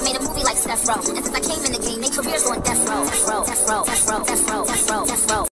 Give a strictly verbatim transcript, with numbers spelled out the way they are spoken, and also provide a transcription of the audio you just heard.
I made a movie like Steph Row. And since I came in the game, they careers on death row. Death row, death row, death